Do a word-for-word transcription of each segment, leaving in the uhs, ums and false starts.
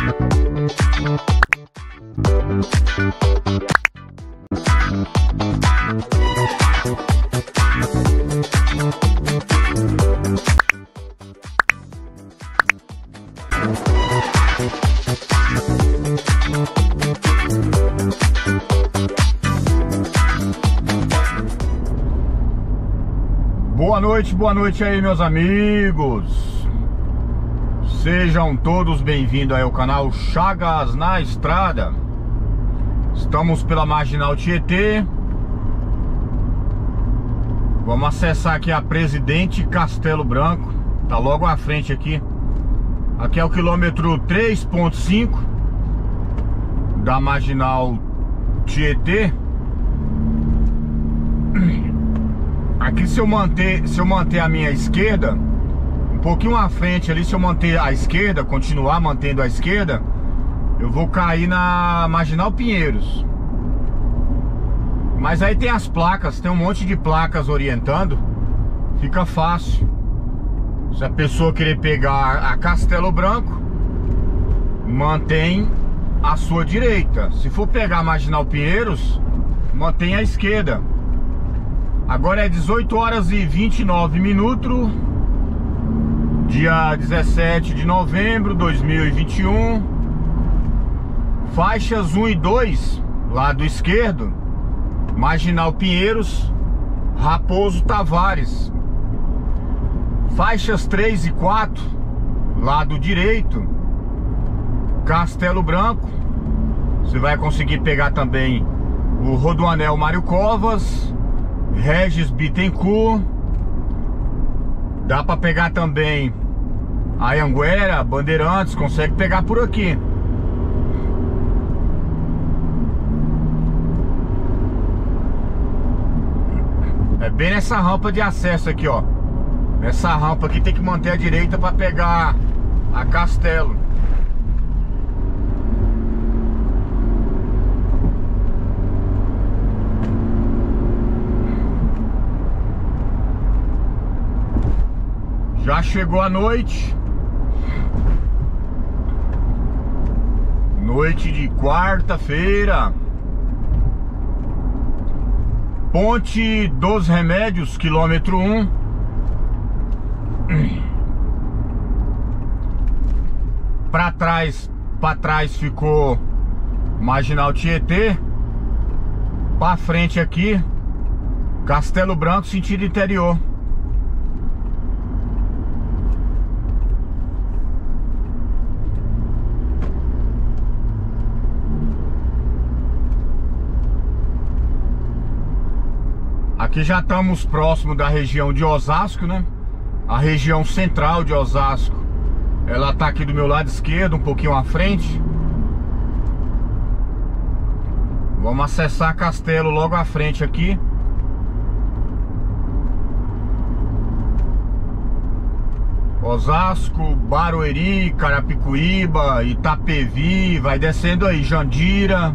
Boa noite, boa noite aí, meus amigos. Sejam todos bem-vindos aí ao canal Chagas na Estrada. Estamos pela Marginal Tietê. Vamos acessar aqui a Presidente Castelo Branco. Tá logo à frente aqui. Aqui é o quilômetro três ponto cinco da Marginal Tietê. Aqui, se eu manter, se eu manter a minha esquerda, um pouquinho à frente ali, se eu manter a esquerda, continuar mantendo a esquerda, eu vou cair na Marginal Pinheiros. Mas aí tem as placas, tem um monte de placas orientando. Fica fácil. Se a pessoa querer pegar a Castelo Branco, mantém a sua direita. Se for pegar a Marginal Pinheiros, mantém a esquerda. Agora é dezoito horas e vinte e nove minutos, dia dezessete de novembro de dois mil e vinte e um. Faixas um e dois, lado esquerdo, Marginal Pinheiros, Raposo Tavares. Faixas três e quatro, lado direito, Castelo Branco. Você vai conseguir pegar também o Rodoanel Mário Covas, Regis Bittencourt. Dá pra pegar também a Anhanguera, Bandeirantes, consegue pegar por aqui. É bem nessa rampa de acesso aqui, ó. Nessa rampa aqui tem que manter a direita pra pegar a Castelo. Já chegou a noite. Noite de quarta-feira. Ponte dos Remédios, quilômetro um. Pra trás, pra trás ficou Marginal Tietê. Pra frente aqui, Castelo Branco, sentido interior. Aqui já estamos próximo da região de Osasco, né? A região central de Osasco, ela tá aqui do meu lado esquerdo, um pouquinho à frente. Vamos acessar Castelo logo à frente aqui. Osasco, Barueri, Carapicuíba, Itapevi, vai descendo aí, Jandira.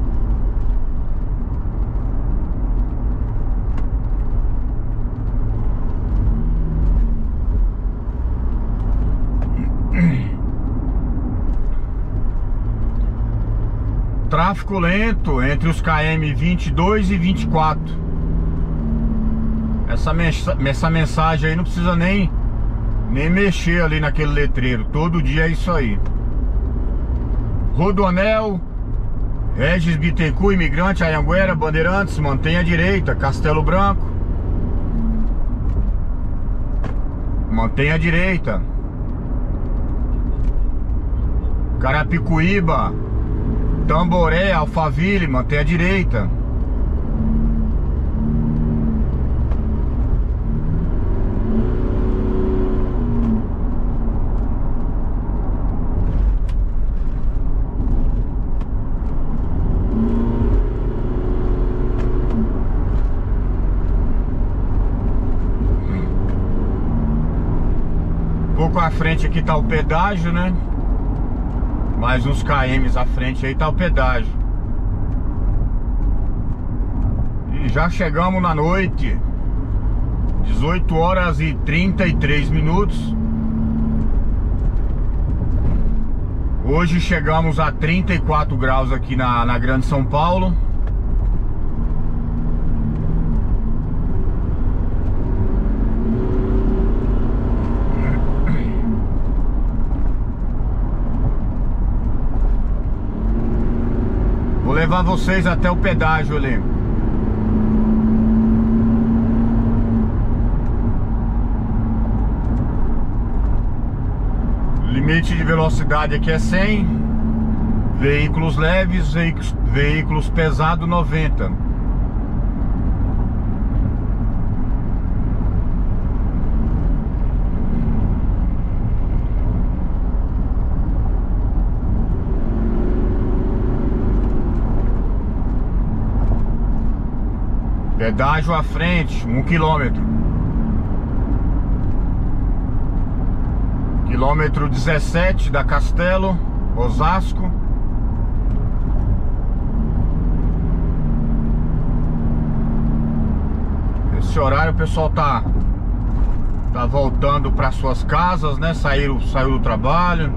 Tráfego lento entre os quilômetros vinte e dois e vinte e quatro. Essa, mensa essa mensagem aí não precisa nem, nem mexer ali naquele letreiro. Todo dia é isso aí. Rodoanel, Regis Bittencourt, Imigrante, Anhanguera, Bandeirantes, mantenha a direita. Castelo Branco, mantenha a direita. Carapicuíba, Tamboré, Alphaville, mantenha a direita. Um pouco à frente aqui tá o pedágio, né? Mais uns kms à frente aí tá o pedágio. E já chegamos na noite. dezoito horas e trinta e três minutos. Hoje chegamos a trinta e quatro graus aqui na, na Grande São Paulo. Vou levar vocês até o pedágio ali. Limite de velocidade aqui é cem. Veículos leves, veículos, veículos pesados noventa. Pedágio à frente, um quilômetro. Quilômetro dezessete da Castelo, Osasco. Esse horário o pessoal tá tá voltando para suas casas, né? Saíram, saiu do trabalho.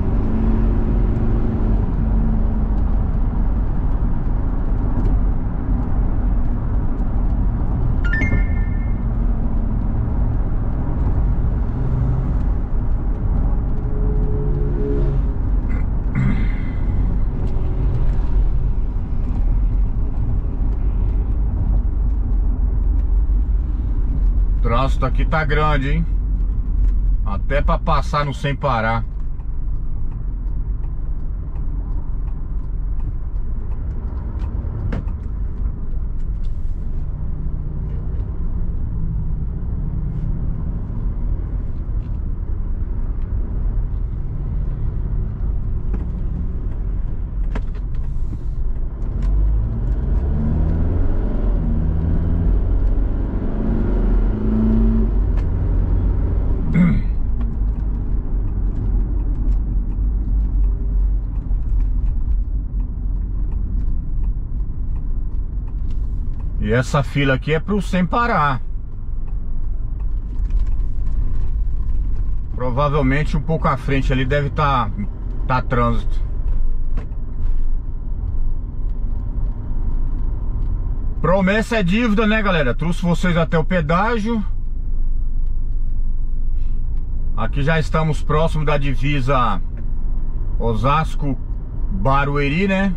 O trânsito aqui tá grande, hein? Até pra passar no sem parar. E essa fila aqui é pro sem parar. Provavelmente um pouco à frente ali deve estar tá, tá trânsito. Promessa é dívida, né, galera? Trouxe vocês até o pedágio. Aqui já estamos próximo da divisa Osasco-Barueri, né?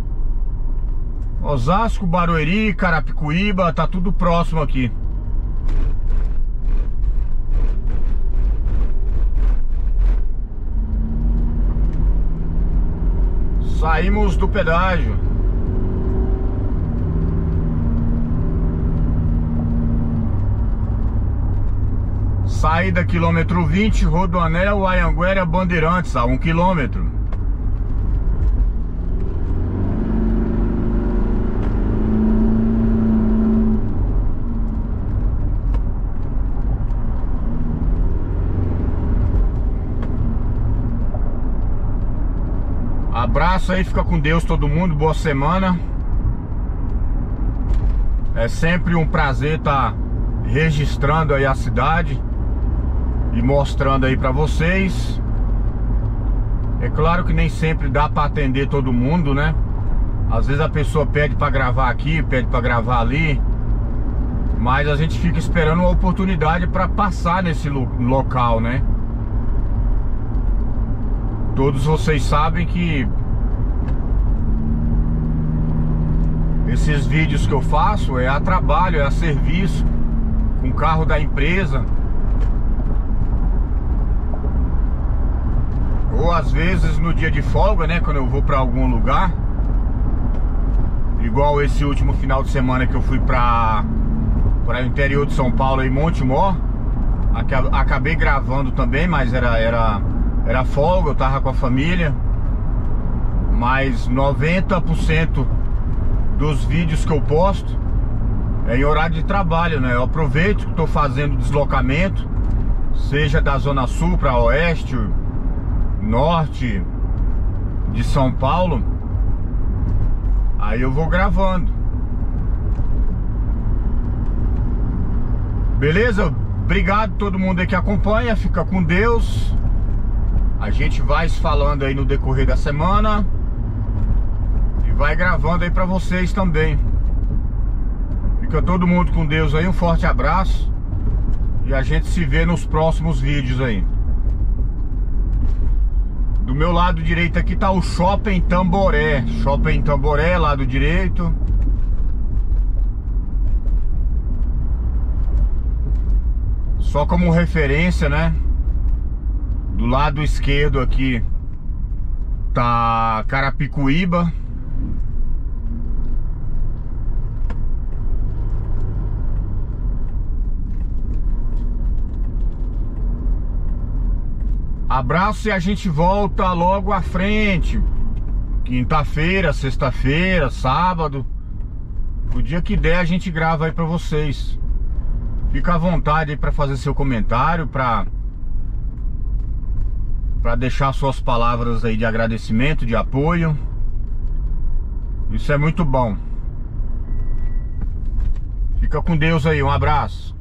Osasco, Barueri, Carapicuíba, tá tudo próximo aqui. Saímos do pedágio. Saída quilômetro vinte, Rodoanel, Anhanguera, Bandeirantes, a um quilômetro. Abraço aí, fica com Deus todo mundo, boa semana. É sempre um prazer estar registrando aí a cidade e mostrando aí pra vocês. É claro que nem sempre dá pra atender todo mundo, né? Às vezes a pessoa pede pra gravar aqui, pede pra gravar ali, mas a gente fica esperando uma oportunidade pra passar nesse lo- local, né? Todos vocês sabem que esses vídeos que eu faço é a trabalho, é a serviço, com o carro da empresa. Ou às vezes no dia de folga, né, quando eu vou pra algum lugar. Igual esse último final de semana que eu fui pra para o interior de São Paulo, em Montemor. Acabei gravando também, mas era, era, era folga, eu tava com a família. Mas noventa por cento dos vídeos que eu posto é em horário de trabalho, né? Eu aproveito que estou fazendo deslocamento, seja da Zona Sul para Oeste, Norte de São Paulo. Aí eu vou gravando. Beleza? Obrigado a todo mundo aí que acompanha. Fica com Deus. A gente vai se falando aí no decorrer da semana e vai gravando aí pra vocês também. Fica todo mundo com Deus aí, um forte abraço. E a gente se vê nos próximos vídeos aí. Do meu lado direito aqui tá o Shopping Tamboré. Shopping Tamboré, lado direito. Só como referência, né? Do lado esquerdo aqui tá Carapicuíba. Abraço e a gente volta logo à frente. Quinta-feira, sexta-feira, sábado. O dia que der a gente grava aí pra vocês. Fica à vontade aí pra fazer seu comentário, pra, pra deixar suas palavras aí de agradecimento, de apoio. Isso é muito bom. Fica com Deus aí, um abraço.